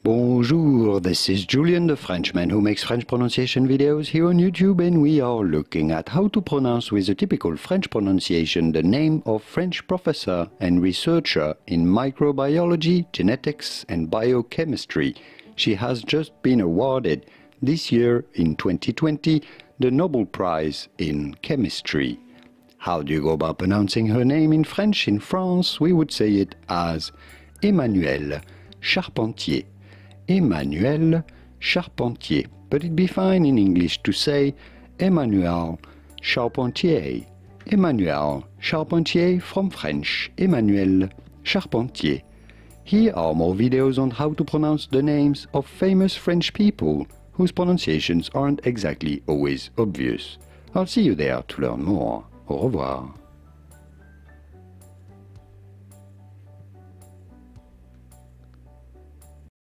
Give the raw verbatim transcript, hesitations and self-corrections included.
Bonjour, this is Julian, the Frenchman who makes French pronunciation videos here on YouTube, and we are looking at how to pronounce with a typical French pronunciation the name of French professor and researcher in microbiology, genetics and biochemistry. She has just been awarded this year in twenty twenty the Nobel Prize in Chemistry. How do you go about pronouncing her name in French? In France, we would say it as Emmanuelle Charpentier. Emmanuelle Charpentier, but it'd be fine in English to say Emmanuelle Charpentier. Emmanuelle Charpentier from French, Emmanuelle Charpentier. Here are more videos on how to pronounce the names of famous French people whose pronunciations aren't exactly always obvious. I'll see you there to learn more. Au revoir.